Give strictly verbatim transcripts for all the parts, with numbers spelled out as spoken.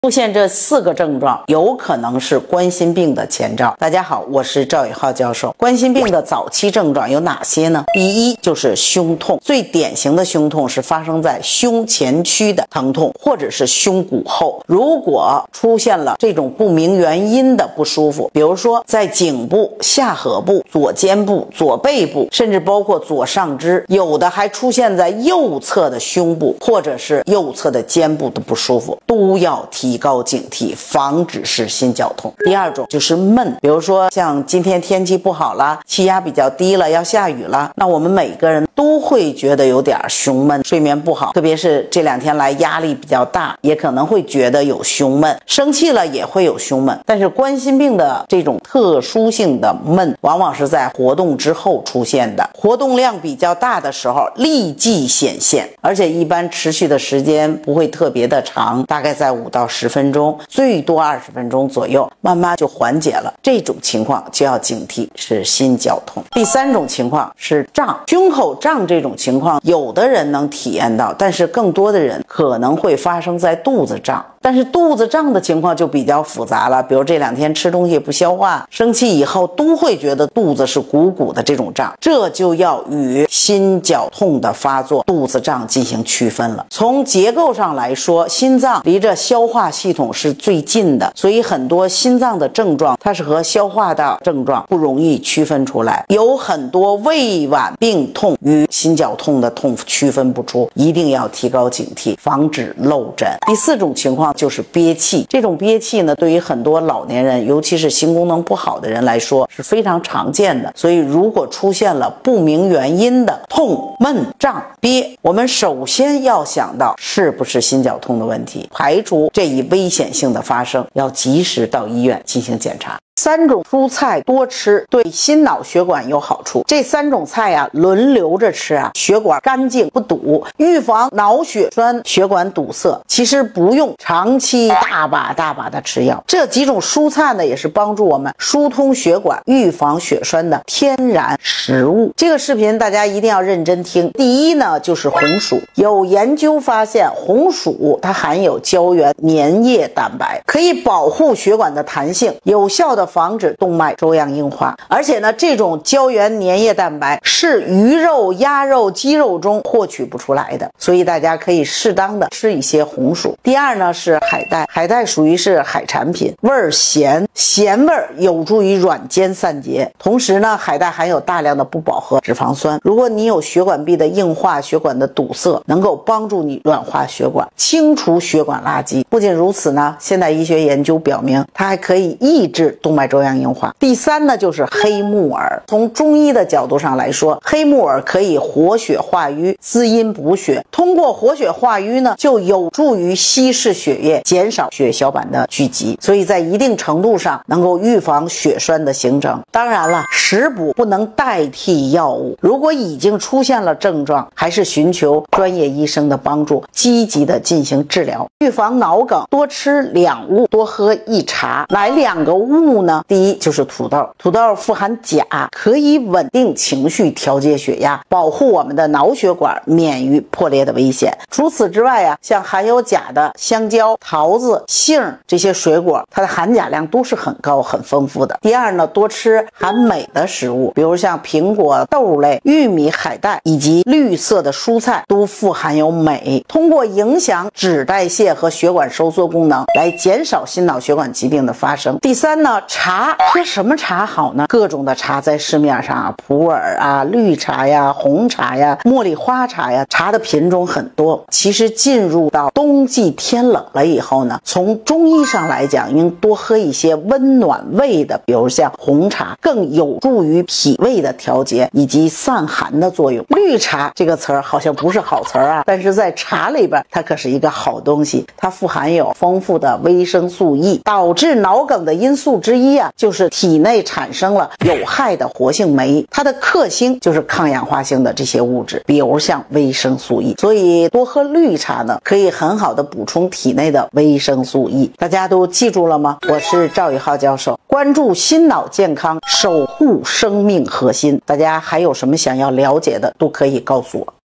出现这四个症状，有可能是冠心病的前兆。大家好，我是赵宇浩教授。冠心病的早期症状有哪些呢？第一就是胸痛，最典型的胸痛是发生在胸前区的疼痛，或者是胸骨后。如果出现了这种不明原因的不舒服，比如说在颈部、下颌部、左肩部、左背部，甚至包括左上肢，有的还出现在右侧的胸部或者是右侧的肩部的不舒服，都要提提高警惕，防止是心绞痛。第二种就是闷，比如说像今天天气不好了，气压比较低了，要下雨了，那我们每个人都会觉得有点胸闷，睡眠不好，特别是这两天来压力比较大，也可能会觉得有胸闷，生气了也会有胸闷。但是冠心病的这种特殊性的闷，往往是在活动之后出现的，活动量比较大的时候立即显现，而且一般持续的时间不会特别的长，大概在五到十分钟，最多二十分钟左右，慢慢就缓解了。这种情况就要警惕是心绞痛。第三种情况是胀，胸口胀这种情况，有的人能体验到，但是更多的人可能会发生在肚子胀。但是肚子胀的情况就比较复杂了，比如这两天吃东西不消化，生气以后都会觉得肚子是鼓鼓的这种胀，这就要与心绞痛的发作、肚子胀进行区分了。从结构上来说，心脏离着消化系统是最近的，所以很多心脏的症状它是和消化道症状不容易区分出来，有很多胃脘病痛与心绞痛的痛区分不出，一定要提高警惕，防止漏诊。第四种情况就是憋气，这种憋气呢，对于很多老年人，尤其是心功能不好的人来说是非常常见的。所以如果出现了不明原因的痛、闷、胀、憋，我们首先要想到是不是心绞痛的问题，排除这一危险性的发生，要及时到医院进行检查。三种蔬菜多吃对心脑血管有好处，这三种菜啊轮流着吃啊，血管干净不堵，预防脑血栓血管堵塞。其实不用长期大把大把的吃药，这几种蔬菜呢也是帮助我们疏通血管、预防血栓的天然食物。这个视频大家一定要认真听。第一呢就是红薯，有研究发现红薯它含有胶原粘液蛋白，可以保护血管的弹性，有效的防止动脉粥样硬化。而且呢，这种胶原粘液蛋白是鱼肉、鸭肉、鸡肉中获取不出来的，所以大家可以适当的吃一些红薯。第二呢是海带，海带属于是海产品，味儿咸，咸味儿有助于软坚散结。同时呢，海带含有大量的不饱和脂肪酸，如果你有血管壁的硬化、血管的堵塞，能够帮助你软化血管，清除血管垃圾。不仅如此呢，现代医学研究表明，它还可以抑制动脉粥样硬化。第三呢就是黑木耳，从中医的角度上来说，黑木耳可以活血化瘀、滋阴补血，通过活血化瘀呢，就有助于稀释血液，减少血小板的聚集，所以在一定程度上能够预防血栓的形成。当然了，食补不能代替药物，如果已经出现了症状，还是寻求专业医生的帮助，积极的进行治疗。预防脑梗，多吃两物，多喝一茶。哪两个物呢？第一就是土豆，土豆富含钾，可以稳定情绪、调节血压，保护我们的脑血管免于破裂的危险。除此之外啊，像含有钾的香蕉、桃子、杏这些水果，它的含钾量都是很高、很丰富的。第二呢，多吃含镁的食物，比如像苹果、豆类、玉米、海带以及绿色的蔬菜，都富含有镁，通过影响脂代谢和血管收缩功能，来减少心脑血管疾病的发生。第三呢，茶，喝什么茶好呢？各种的茶在市面上啊，普洱啊、绿茶呀、红茶呀、茉莉花茶呀，茶的品种很多。其实进入到冬季天冷了以后呢，从中医上来讲，应多喝一些温暖胃的，比如像红茶，更有助于脾胃的调节以及散寒的作用。绿茶这个词儿好像不是好词儿啊，但是在茶里边它可是一个好东西，它富含有丰富的维生素 E， 导致脑梗的因素之一啊，就是体内产生了有害的活性酶，它的克星就是抗氧化性的这些物质，比如像维生素 E。 所以多喝绿茶呢，可以很好的补充体内的维生素 E。 大家都记住了吗？我是赵宇浩教授，关注心脑健康，守护生命核心。大家还有什么想要了解的，都可以告诉我。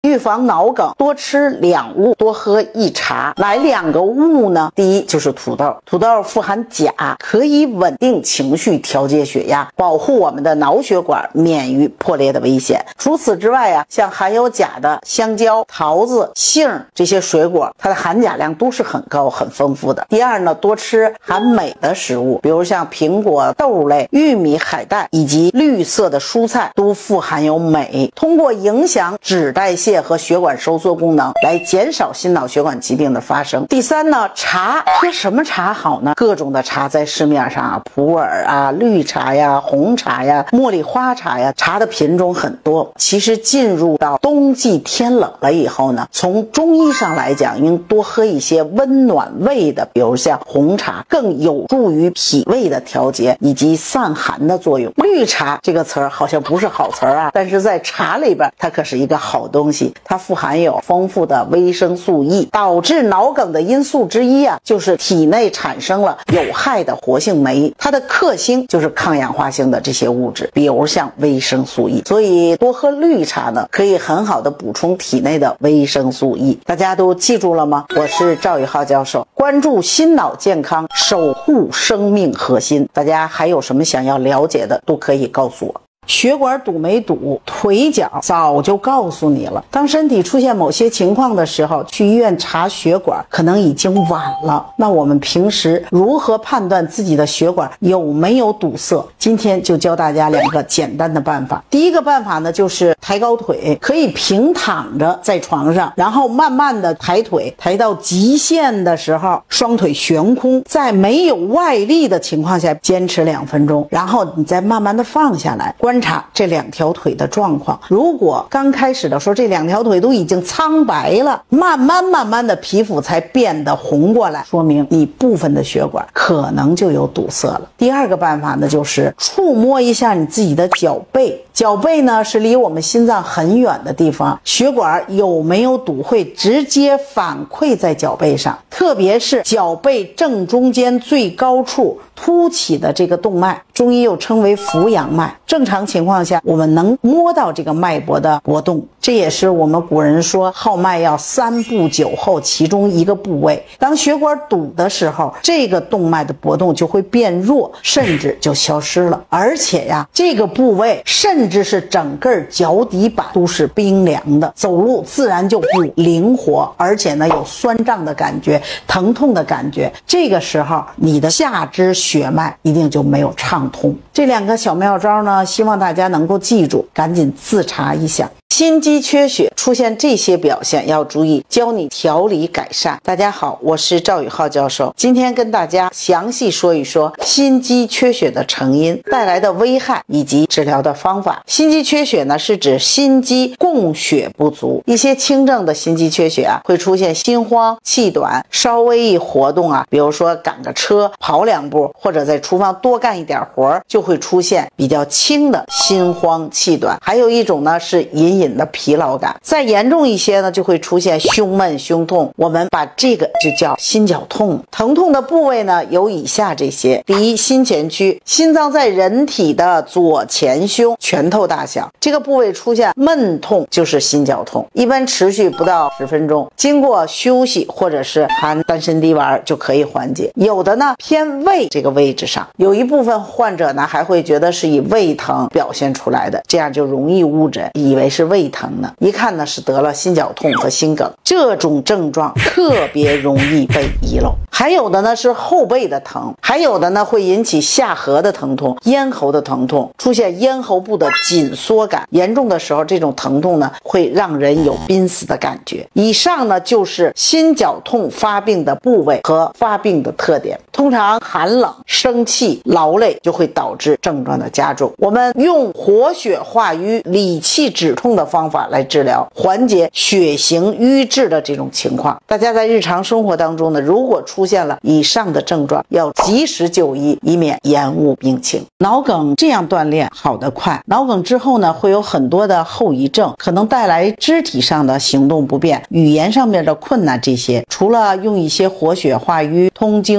预防脑梗，多吃两物，多喝一茶。哪两个物呢？第一就是土豆，土豆富含钾，可以稳定情绪，调节血压，保护我们的脑血管免于破裂的危险。除此之外啊，像含有钾的香蕉、桃子、杏这些水果，它的含钾量都是很高、很丰富的。第二呢，多吃含镁的食物，比如像苹果、豆类、玉米、海带以及绿色的蔬菜都富含有镁，通过影响脂代谢和血管收缩功能来减少心脑血管疾病的发生。第三呢，茶，喝什么茶好呢？各种的茶在市面上啊，普洱啊、绿茶呀、红茶呀、茉莉花茶呀，茶的品种很多。其实进入到冬季天冷了以后呢，从中医上来讲，应多喝一些温暖胃的，比如像红茶，更有助于脾胃的调节以及散寒的作用。绿茶这个词儿好像不是好词儿啊，但是在茶里边它可是一个好东西，它富含有丰富的维生素 E。 导致脑梗的因素之一啊，就是体内产生了有害的活性酶，它的克星就是抗氧化性的这些物质，比如像维生素 E。 所以多喝绿茶呢，可以很好的补充体内的维生素 E。 大家都记住了吗？我是赵宇浩教授，关注心脑健康，守护生命核心。大家还有什么想要了解的，都可以告诉我。血管堵没堵，腿脚早就告诉你了。当身体出现某些情况的时候，去医院查血管可能已经晚了。那我们平时如何判断自己的血管有没有堵塞？今天就教大家两个简单的办法。第一个办法呢，就是抬高腿，可以平躺着在床上，然后慢慢的抬腿，抬到极限的时候，双腿悬空，在没有外力的情况下坚持两分钟，然后你再慢慢的放下来，观察这两条腿的状况。如果刚开始的时候这两条腿都已经苍白了，慢慢慢慢的皮肤才变得红过来，说明你部分的血管可能就有堵塞了。第二个办法呢，就是触摸一下你自己的脚背。脚背呢是离我们心脏很远的地方，血管有没有堵会直接反馈在脚背上，特别是脚背正中间最高处凸起的这个动脉，中医又称为扶阳脉。正常情况下我们能摸到这个脉搏的搏动，这也是我们古人说号脉要三部九候其中一个部位。当血管堵的时候，这个动脉的搏动就会变弱，甚至就消失了。而且呀，这个部位甚至是整个脚底板都是冰凉的，走路自然就不灵活，而且呢有酸胀的感觉、疼痛的感觉。这个时候你的下肢血脉一定就没有畅通。这两个小妙招呢，希望大家能够记住，赶紧自查一下。心肌缺血出现这些表现要注意，教你调理改善。大家好，我是赵宇浩教授，今天跟大家详细说一说心肌缺血的成因、带来的危害以及治疗的方法。心肌缺血呢，是指心肌供血不足。一些轻症的心肌缺血啊，会出现心慌、气短，稍微一活动啊，比如说赶个车、跑两步，或者在厨房多干一点活，就会出现比较轻的心慌气短。还有一种呢，是隐隐的疲劳感，再严重一些呢，就会出现胸闷、胸痛。我们把这个就叫心绞痛。疼痛的部位呢，有以下这些。第一，心前区，心脏在人体的左前胸拳头大小，这个部位出现闷痛就是心绞痛，一般持续不到十分钟，经过休息或者是含丹参滴丸就可以缓解。有的呢偏胃这个位置上，有一部分患者呢还会觉得是以胃疼表现出来的，这样就容易误诊，以为是胃胃疼呢，一看呢是得了心绞痛和心梗，这种症状特别容易被遗漏。还有的呢是后背的疼，还有的呢会引起下颌的疼痛、咽喉的疼痛，出现咽喉部的紧缩感，严重的时候这种疼痛呢会让人有濒死的感觉。以上呢就是心绞痛发病的部位和发病的特点。通常寒冷、生气、劳累就会导致症状的加重。我们用活血化瘀、理气止痛的方法来治疗，缓解血行瘀滞的这种情况。大家在日常生活当中呢，如果出现了以上的症状，要及时就医，以免延误病情。脑梗这样锻炼好得快，脑梗之后呢，会有很多的后遗症，可能带来肢体上的行动不便、语言上面的困难。这些除了用一些活血化瘀、通经活络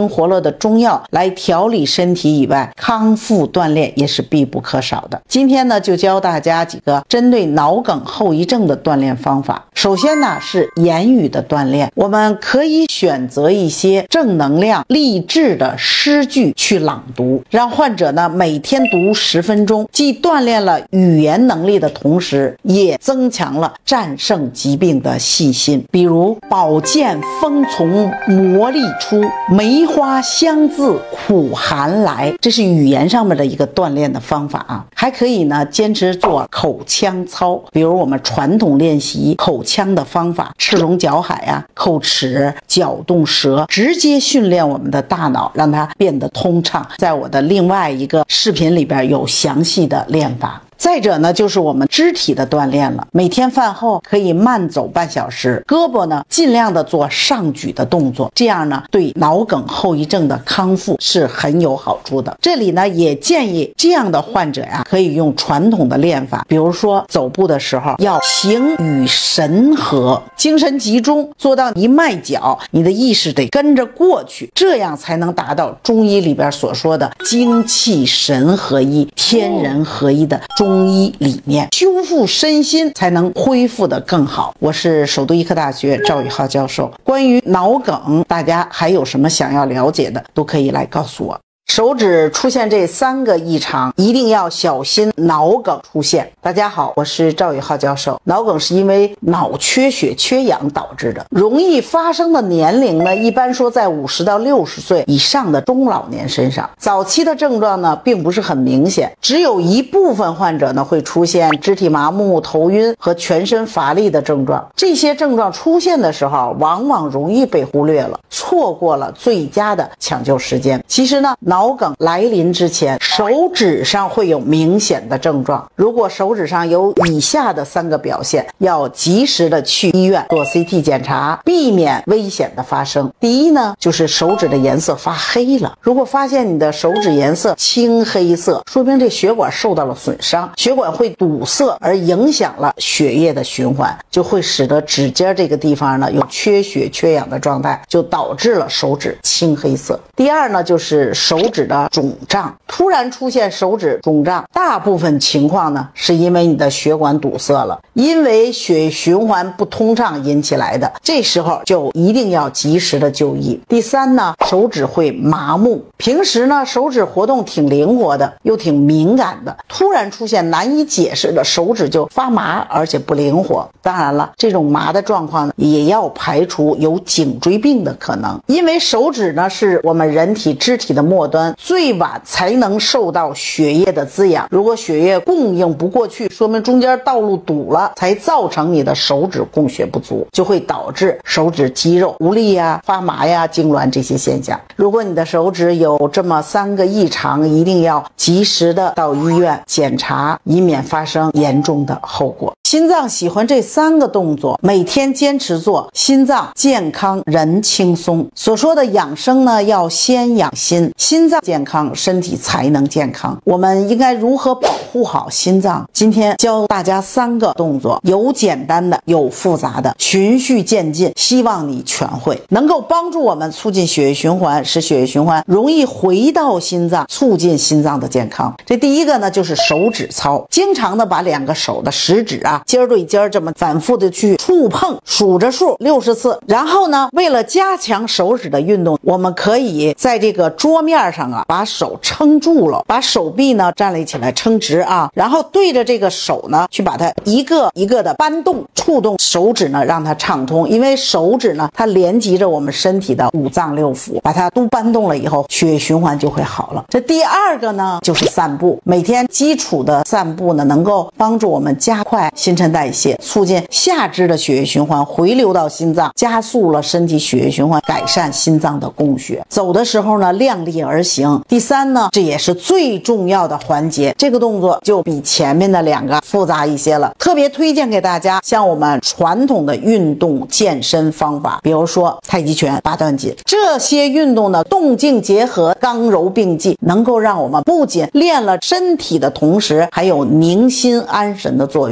的中药来调理身体以外，康复锻炼也是必不可少的。今天呢，就教大家几个针对脑梗后遗症的锻炼方法。首先呢，是言语的锻炼，我们可以选择一些正能量、励志的诗句去朗读，让患者呢每天读十分钟，既锻炼了语言能力的同时，也增强了战胜疾病的信心。比如宝剑锋从磨砺出，梅花香自苦寒来，这是语言上面的一个锻炼的方法啊。还可以呢坚持做口腔操，比如我们传统练习口腔的方法，赤龙搅海啊，叩齿、搅动舌，直接训练我们的大脑，让它变得通畅。在我的另外一个视频里边有详细的练法。再者呢，就是我们肢体的锻炼了。每天饭后可以慢走半小时，胳膊呢尽量的做上举的动作，这样呢对脑梗后遗症的康复是很有好处的。这里呢也建议这样的患者呀，可以用传统的练法，比如说走步的时候要形与神合，精神集中，做到一迈脚，你的意识得跟着过去，这样才能达到中医里边所说的精气神合一、天人合一的中医理念，修复身心才能恢复得更好。我是首都医科大学赵宇浩教授。关于脑梗，大家还有什么想要了解的，都可以来告诉我。手指出现这三个异常，一定要小心脑梗出现。大家好，我是赵宇浩教授。脑梗是因为脑缺血缺氧导致的，容易发生的年龄呢，一般说在五十到六十岁以上的中老年身上。早期的症状呢，并不是很明显，只有一部分患者呢会出现肢体麻木、头晕和全身乏力的症状。这些症状出现的时候，往往容易被忽略了，错过了最佳的抢救时间。其实呢，脑梗来临之前，手指上会有明显的症状。如果手指上有以下的三个表现，要及时的去医院做 C T 检查，避免危险的发生。第一呢，就是手指的颜色发黑了。如果发现你的手指颜色青黑色，说明这血管受到了损伤，血管会堵塞，而影响了血液的循环，就会使得指尖这个地方呢有缺血缺氧的状态，就导致了手指青黑色。第二呢，就是手指的肿胀，突然出现手指肿胀，大部分情况呢是因为你的血管堵塞了，因为血循环不通畅引起来的，这时候就一定要及时的就医。第三呢，手指会麻木，平时呢手指活动挺灵活的，又挺敏感的，突然出现难以解释的手指就发麻，而且不灵活。当然了，这种麻的状况呢，也要排除有颈椎病的可能，因为手指呢是我们人体肢体的末端，最晚才能受到血液的滋养。如果血液供应不过去，说明中间道路堵了，才造成你的手指供血不足，就会导致手指肌肉无力呀、发麻呀、痉挛这些现象。如果你的手指有这么三个异常，一定要及时的到医院检查，以免发生严重的后果。心脏喜欢这三个动作，每天坚持做，心脏健康人轻松。所说的养生呢，要先养心，心脏健康，身体才能健康。我们应该如何保护好心脏？今天教大家三个动作，有简单的，有复杂的，循序渐进，希望你全会，能够帮助我们促进血液循环，使血液循环容易回到心脏，促进心脏的健康。这第一个呢，就是手指操，经常的把两个手的食指啊尖儿对尖儿这么反复的去触碰，数着数六十次。然后呢，为了加强手指的运动，我们可以在这个桌面上啊，把手撑住了，把手臂呢站立起来撑直啊，然后对着这个手呢去把它一个一个的搬动，触动手指呢，让它畅通。因为手指呢，它连接着我们身体的五脏六腑，把它都搬动了以后，血液循环就会好了。这第二个呢，就是散步。每天基础的散步呢，能够帮助我们加快新陈代谢，促进下肢的血液循环回流到心脏，加速了身体血液循环，改善心脏的供血。走的时候呢，量力而行。第三呢，这也是最重要的环节，这个动作就比前面的两个复杂一些了，特别推荐给大家像我们传统的运动健身方法，比如说太极拳、八段锦，这些运动呢，动静结合，刚柔并济，能够让我们不仅练了身体的同时，还有宁心安神的作用。如果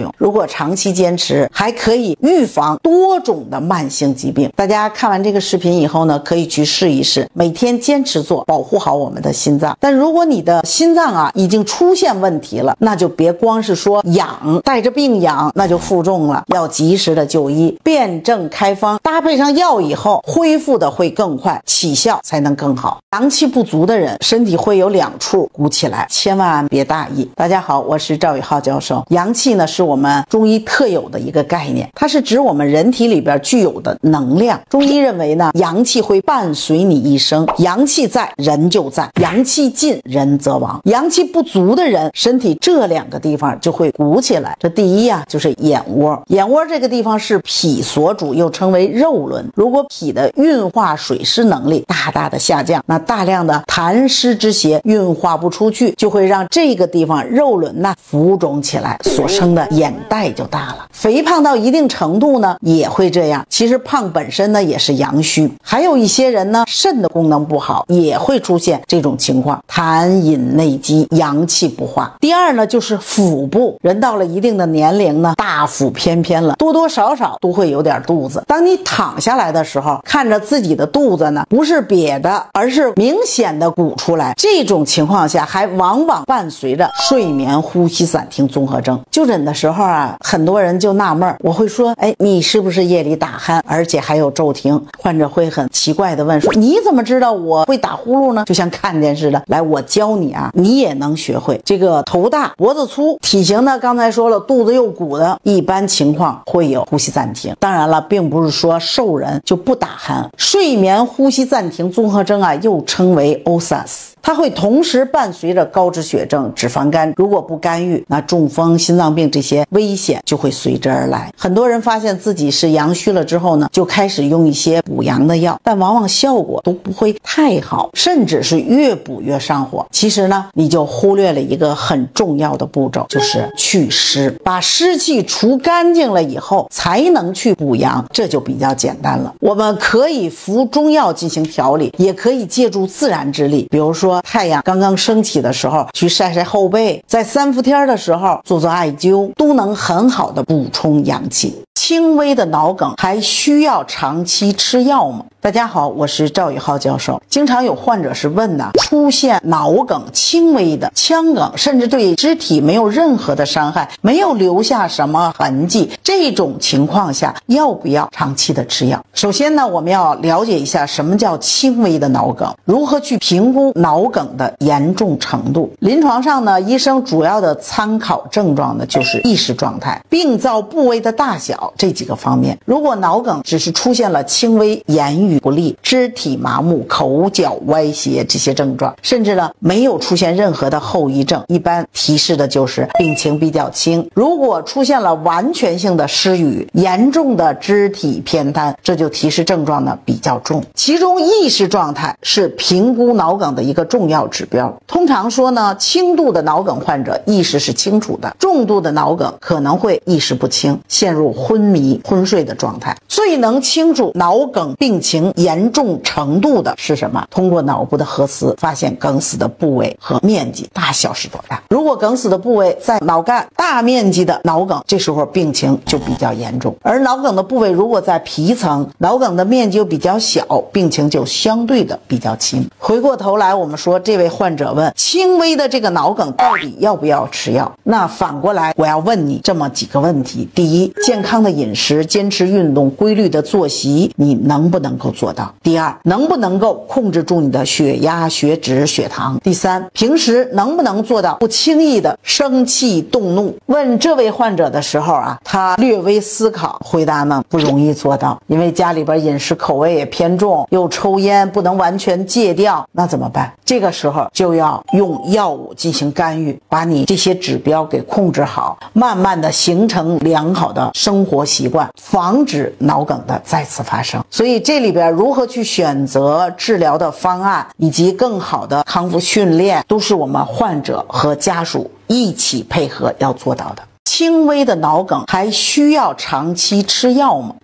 果长期坚持，还可以预防多种的慢性疾病。大家看完这个视频以后呢，可以去试一试，每天坚持做，保护好我们的心脏。但如果你的心脏啊已经出现问题了，那就别光是说养，带着病养，那就负重了，要及时的就医，辩证开方，搭配上药以后，恢复的会更快，起效才能更好。阳气不足的人，身体会有两处鼓起来，千万别大意。大家好，我是赵宇浩教授。阳气呢，是我们中医特有的一个概念，它是指我们人体里边具有的能量。中医认为呢，阳气会伴随你一生，阳气在，人就在；阳气尽，人则亡。阳气不足的人，身体这两个地方就会鼓起来。这第一啊，就是眼窝。眼窝这个地方是脾所主，又称为肉轮。如果脾的运化水湿能力大大的下降，那大量的痰湿之邪运化不出去，就会让这个地方肉轮呢浮肿起来，所生的眼袋就大了。肥胖到一定程度呢，也会这样。其实胖本身呢也是阳虚，还有一些人呢肾的功能不好，也会出现这种情况，痰饮内积，阳气不化。第二呢，就是腹部，人到了一定的年龄呢，大腹翩翩了，多多少少都会有点肚子。当你躺下来的时候，看着自己的肚子呢，不是瘪的，而是明显的鼓出来。这种情况下，还往往伴随着睡眠呼吸暂停综合征。就诊的时候啊，很多人就纳闷，我会说，哎，你是不是夜里打鼾，而且还有骤停？患者会很奇怪的问说，你怎么知道我会打呼噜呢？就像看见似的，来，我教你啊，你也能学会。这个头大脖子粗，体型呢，刚才说了，肚子又鼓的，一般情况会有呼吸暂停。当然了，并不是说瘦人就不打鼾。睡眠呼吸暂停综合征啊，又称为 O S A S， 它会同时伴随着高脂血症、脂肪肝，如果不干预，那中风、心脏病这些危险就会随之而来。很多人发现自己是阳虚了之后呢，就开始用一些补阳的药，但往往效果都不会太好，甚至是越补越上火。其实呢，你就忽略了一个很重要的步骤，就是祛湿。把湿气除干净了以后，才能去补阳，这就比较简单了。我们可以服中药进行调理，也可以借助自然之力，比如说太阳刚刚升起的时候去晒晒后背，在三伏天的时候做做艾灸，都能很好的补充阳气。轻微的脑梗还需要长期吃药吗？大家好，我是赵宇浩教授。经常有患者是问呢，出现脑梗轻微的腔梗，甚至对肢体没有任何的伤害，没有留下什么痕迹，这种情况下要不要长期的吃药？首先呢，我们要了解一下什么叫轻微的脑梗，如何去评估脑梗的严重程度。临床上呢，医生主要的参考症状呢就是意识状态、病灶部位的大小这几个方面。如果脑梗只是出现了轻微言语不利、肢体麻木、口角歪斜这些症状，甚至呢没有出现任何的后遗症，一般提示的就是病情比较轻。如果出现了完全性的失语、严重的肢体偏瘫，这就提示症状呢比较重。其中意识状态是评估脑梗的一个重要指标。通常说呢，轻度的脑梗患者意识是清楚的，重度的脑梗可能会意识不清，陷入昏迷昏睡的状态。最能清楚脑梗病情严重程度的是什么？通过脑部的核磁发现梗死的部位和面积大小是多大。如果梗死的部位在脑干，大面积的脑梗，这时候病情就比较严重。而脑梗的部位如果在皮层，脑梗的面积又比较小，病情就相对的比较轻。回过头来，我们说这位患者问，轻微的这个脑梗到底要不要吃药？那反过来我要问你这么几个问题。第一，健康的饮食，坚持运动，规律的作息，你能不能够做到？第二，能不能够控制住你的血压、血脂、血糖？第三，平时能不能做到不轻易的生气动怒？问这位患者的时候啊，他略微思考，回答呢不容易做到，因为家里边饮食口味也偏重，又抽烟，不能完全戒掉，那怎么办？这个时候就要用药物进行干预，把你这些指标给控制好，慢慢的形成良好的生活习惯，防止脑梗的再次发生。所以这里边如何去选择治疗的方案，以及更好的康复训练，都是我们患者和家属一起配合要做到的。轻微的脑梗还需要长期吃药吗？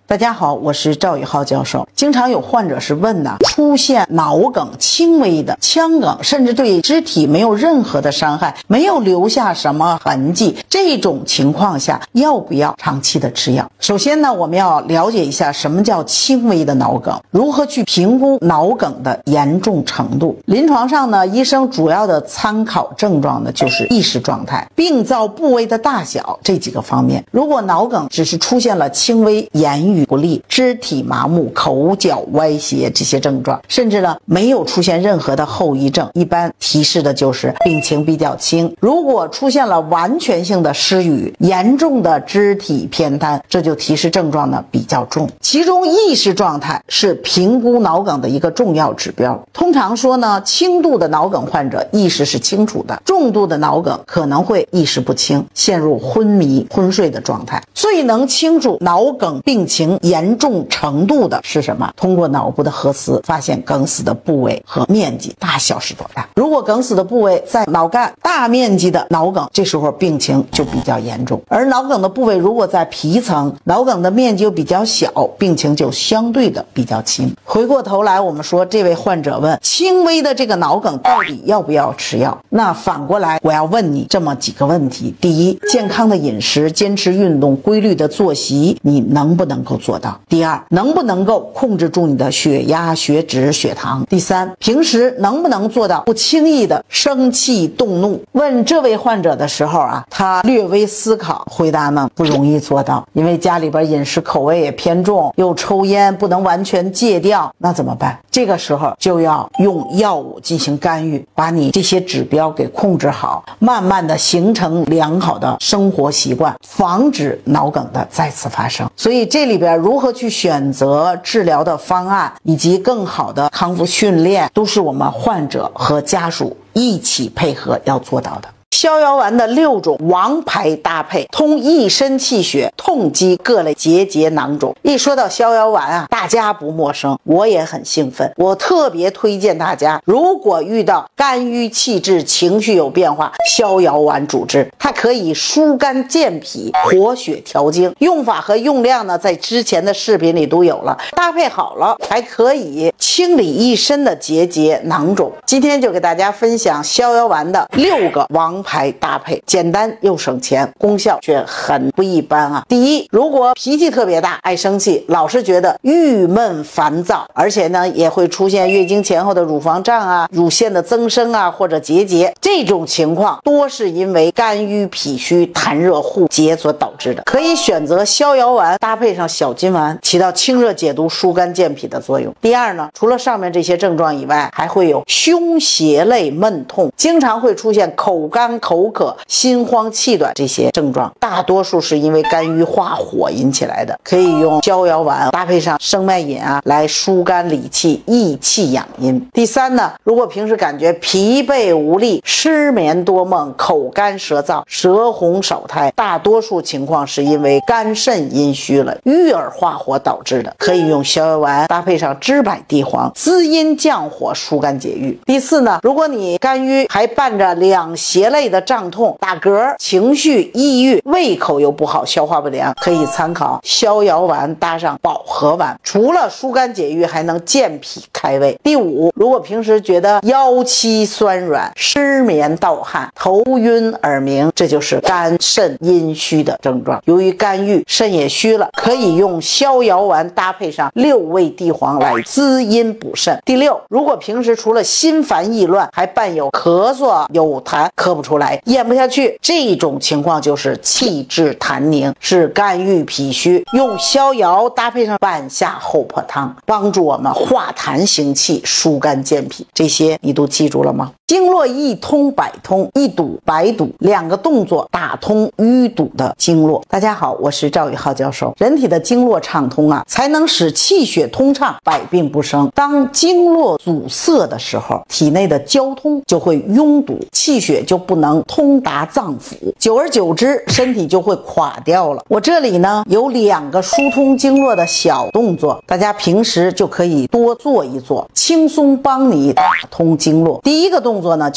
大家好，我是赵宇浩教授。经常有患者是问呢，出现脑梗轻微的腔梗，甚至对肢体没有任何的伤害，没有留下什么痕迹，这种情况下要不要长期的吃药？首先呢，我们要了解一下什么叫轻微的脑梗，如何去评估脑梗的严重程度。临床上呢，医生主要的参考症状呢就是意识状态、病灶部位的大小这几个方面。如果脑梗只是出现了轻微言语不利、肢体麻木、口角歪斜这些症状，甚至呢没有出现任何的后遗症，一般提示的就是病情比较轻。如果出现了完全性的失语、严重的肢体偏瘫，这就提示症状呢比较重。其中意识状态是评估脑梗的一个重要指标。通常说呢，轻度的脑梗患者意识是清楚的，重度的脑梗可能会意识不清，陷入昏迷、昏睡的状态。最能清楚脑梗病情严重程度的是什么？通过脑部的核磁发现梗死的部位和面积大小是多大。如果梗死的部位在脑干，大面积的脑梗，这时候病情就比较严重。而脑梗的部位如果在皮层，脑梗的面积又比较小，病情就相对的比较轻。回过头来，我们说这位患者问，轻微的这个脑梗到底要不要吃药？那反过来我要问你这么几个问题。第一，健康的饮食、坚持运动、规律的作息，你能不能够做到？第二，能不能够控制住你的血压、血脂、血糖？第三，平时能不能做到不轻易的生气动怒？问这位患者的时候啊，他略微思考，回答呢不容易做到，因为家里边饮食口味也偏重，又抽烟，不能完全戒掉，那怎么办？这个时候就要用药物进行干预，把你这些指标给控制好，慢慢的形成良好的生活习惯，防止脑梗的再次发生。所以这里边如何去选择治疗的方案，以及更好的康复训练，都是我们患者和家属一起配合要做到的。逍遥丸的六种王牌搭配，通一身气血，痛击各类结节囊肿。一说到逍遥丸啊，大家不陌生，我也很兴奋。我特别推荐大家，如果遇到肝郁气滞、情绪有变化，逍遥丸主治。它可以疏肝健脾、活血调经。用法和用量呢，在之前的视频里都有了。搭配好了，还可以清理一身的结节囊肿。今天就给大家分享逍遥丸的六个王牌牌搭配，简单又省钱，功效却很不一般啊。第一，如果脾气特别大，爱生气，老是觉得郁闷烦躁，而且呢也会出现月经前后的乳房胀啊、乳腺的增生啊或者结节，这种情况多是因为肝郁脾虚、痰热互结所导致的。可以选择逍遥丸搭配上小金丸，起到清热解毒、疏肝健脾的作用。第二呢，除了上面这些症状以外，还会有胸胁类闷痛，经常会出现口干口渴、心慌气短这些症状，大多数是因为肝郁化火引起来的。可以用逍遥丸搭配上生脉饮啊，来疏肝理气、益气养阴。第三呢，如果平时感觉疲惫无力、失眠多梦、口干舌燥、舌红少苔，大多数情况是因为肝肾阴虚了、郁而化火导致的。可以用逍遥丸搭配上知柏地黄，滋阴降火、疏肝解郁。第四呢，如果你肝郁还伴着两胁类的胀痛、打嗝、情绪抑郁、胃口又不好、消化不良，可以参考逍遥丸搭上保和丸，除了疏肝解郁，还能健脾开胃。第五，如果平时觉得腰膝酸软、失眠盗汗、头晕耳鸣，这就是肝肾阴虚的症状。由于肝郁，肾也虚了，可以用逍遥丸搭配上六味地黄来滋阴补肾。第六，如果平时除了心烦意乱，还伴有咳嗽、有痰，咳不出来，咽不下去，这种情况就是气滞痰凝，是肝郁脾虚。用逍遥搭配上半夏厚朴汤，帮助我们化痰行气、疏肝健脾。这些你都记住了吗？经络一通百通，一堵百堵，两个动作打通淤堵的经络。大家好，我是赵宇浩教授。人体的经络畅通啊，才能使气血通畅，百病不生。当经络阻塞的时候，体内的交通就会拥堵，气血就不能通达脏腑，久而久之，身体就会垮掉了。我这里呢有两个疏通经络的小动作，大家平时就可以多做一做，轻松帮你打通经络。第一个动作呢，就是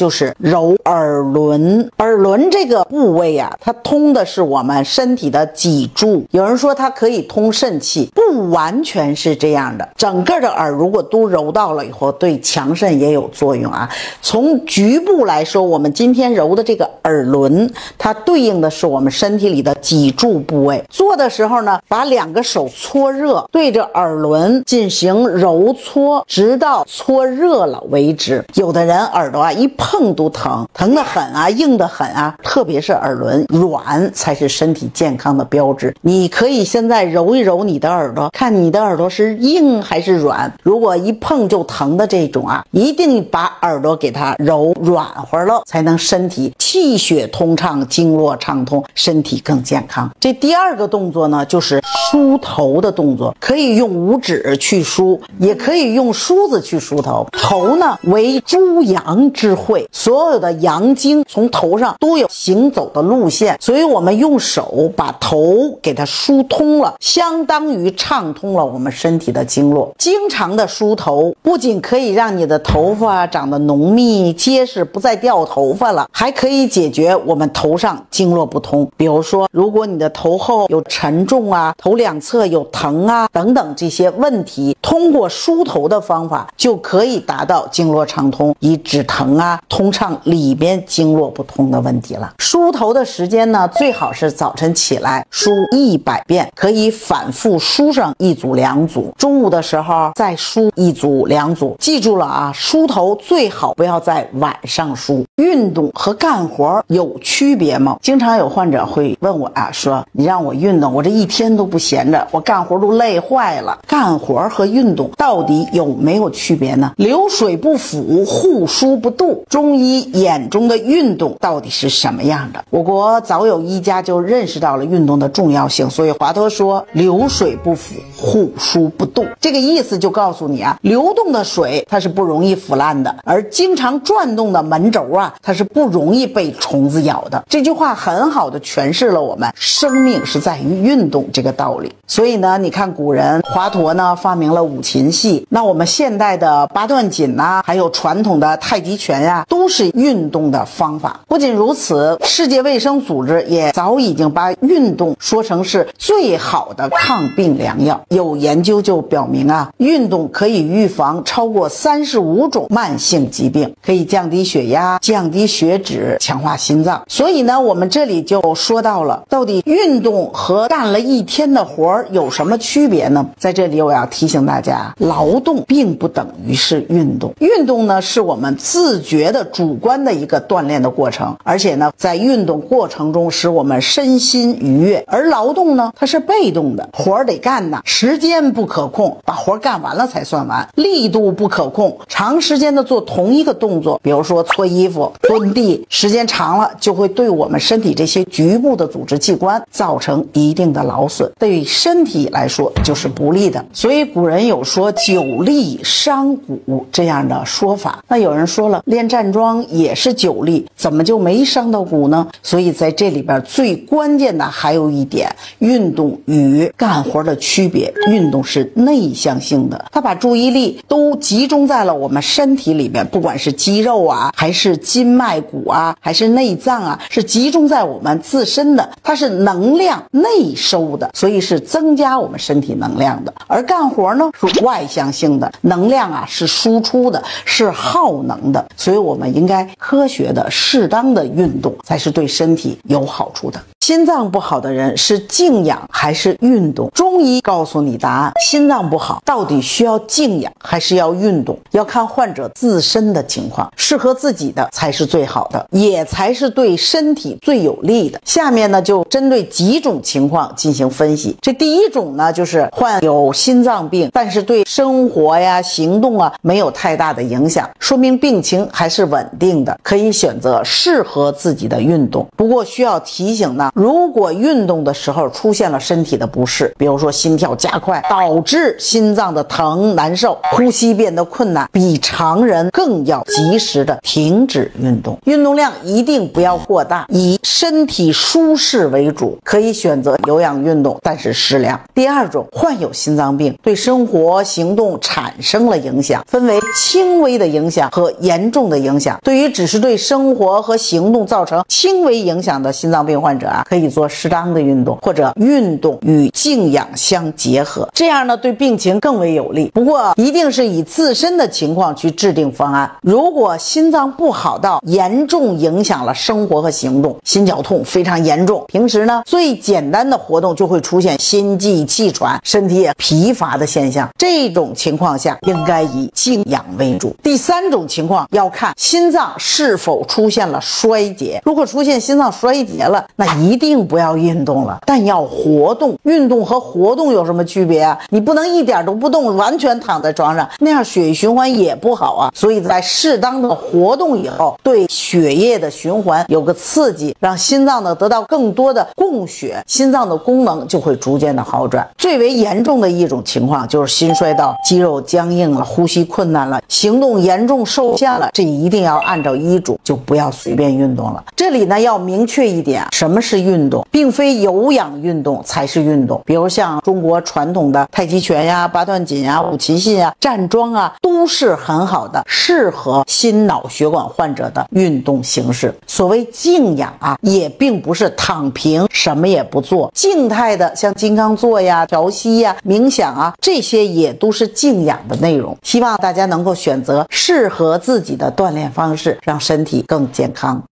揉耳轮。耳轮这个部位啊，它通的是我们身体的脊柱。有人说它可以通肾气，不完全是这样的。整个的耳如果都揉到了以后，对强肾也有作用啊。从局部来说，我们今天揉的这个耳轮，它对应的是我们身体里的脊柱部位。做的时候呢，把两个手搓热，对着耳轮进行揉搓，直到搓热了为止。有的人耳朵啊一碰都疼，疼得很啊，硬得很啊，特别是耳轮软才是身体健康的标志。你可以现在揉一揉你的耳朵，看你的耳朵是硬还是软。如果一碰就疼的这种啊，一定把耳朵给它揉软和了，才能身体气血通畅，经络畅通，身体更健康。这第二个动作呢，就是梳头的动作，可以用五指去梳，也可以用梳子去梳头。头呢为诸阳之会，所有的阳经从头上都有行走的路线，所以我们用手把头给它疏通了，相当于畅通了我们身体的经络。经常的梳头不仅可以让你的头发长得浓密结实，不再掉头发了，还可以解决我们头上经络不通。比如说，如果你的头后有沉重啊，头两侧有疼啊等等这些问题，通过梳头的方法就可以达到经络畅通，以止疼啊，通畅里边经络不通的问题了。梳头的时间呢，最好是早晨起来梳一百遍，可以反复梳上一组两组，中午的时候再梳一组两组。记住了啊，梳头最好不要在晚上梳。运动和干活有区别吗？经常有患者会问我啊，说你让我运动，我这一天都不闲着，我干活都累坏了。干活和运动到底有没有区别呢？流水不腐，户枢不蠹。中医眼中的运动到底是什么样的？我国早有医家就认识到了运动的重要性，所以华佗说流水不腐，户枢不蠹。这个意思就告诉你啊，流动的水它是不容易腐烂的，而经常转动的门轴啊，它是不容易被虫子咬的。这句话很好的诠释了我们生命是在于运动这个道理。所以呢，你看古人华佗呢发明了五禽戏，那我们现代的八段锦啊，还有传统的太极拳呀、啊，都是运动的方法。不仅如此，世界卫生组织也早已经把运动说成是最好的抗病良药。有研究就表明啊，运动可以预防超过三十五种慢性疾病，可以降低血压、降低血脂、强化心脏。所以呢，我们这里就说到了，到底运动和干了一天的活有什么区别呢？在这里我要提醒大家，劳动并不等于是运动。运动呢，是我们自觉的主观的一个锻炼的过程，而且呢，在运动过程中使我们身心愉悦。而劳动呢，它是被动的，活儿得干呐，时间不可控，把活儿干完了才算完；力度不可控，长时间的做同一个动作，比如说搓衣服、蹲地，时间长了就会对我们身体这些局部的组织器官造成一定的劳损，对身体来说就是不利的。所以古人有说久立伤骨这样的说法。那有人说了，练站桩也是久立，怎么就没伤到骨呢？所以在这里边最关键的还有一点，运动与干活的区别。运动是内向性的，它把注意力都集中在了我们身体里面，不管是肌肉啊，还是筋脉骨啊，还是内脏啊，是集中在我们自身的，它是能量内收的，所以是增加我们身体能量的。而干活呢是外向性的，能量啊是输出的，是耗能的，所以我们应该科学的适当的运动才是对身体有好处的。心脏不好的人是静养还是运动？中医告诉你答案，心脏不好到底需要静养还是要运动，要看患者自身的情况，适合自己的才是最好的，也才是对身体最有利的。下面呢就针对几种情况进行分析。这第一种呢，就是患有心脏病，但是对生活呀、行动啊没有太大的影响，说明病情还是稳定的，可以选择适合自己的运动。不过需要提醒呢， 如果运动的时候出现了身体的不适，比如说心跳加快，导致心脏的疼难受，呼吸变得困难，比常人更要及时的停止运动。运动量一定不要过大，以身体舒适为主，可以选择有氧运动，但是适量。第二种，患有心脏病对生活行动产生了影响，分为轻微的影响和严重的影响。对于只是对生活和行动造成轻微影响的心脏病患者啊，可以做适当的运动，或者运动与静养相结合，这样呢对病情更为有利。不过一定是以自身的情况去制定方案。如果心脏不好到严重影响了生活和行动，心绞痛非常严重，平时呢最简单的活动就会出现心悸气喘，身体也疲乏的现象，这种情况下应该以静养为主。第三种情况要看心脏是否出现了衰竭，如果出现心脏衰竭了，那一定不要运动了，但要活动。运动和活动有什么区别啊？你不能一点都不动，完全躺在床上，那样血液循环也不好啊。所以在适当的活动以后，对血液的循环有个刺激，让心脏呢得到更多的供血，心脏的功能就会逐渐的好转。最为严重的一种情况就是心衰到肌肉僵硬了，呼吸困难了，行动严重受限了，这一定要按照医嘱，就不要随便运动了。这里呢要明确一点，什么是运动，并非有氧运动才是运动。比如像中国传统的太极拳呀、八段锦呀、五禽戏啊、站桩啊，都是很好的适合心脑血管患者的运动形式。所谓静养啊，也并不是躺平什么也不做，静态的像金刚坐呀、调息呀、冥想啊，这些也都是静养的内容。希望大家能够选择适合自己的锻炼方式，让身体更健康。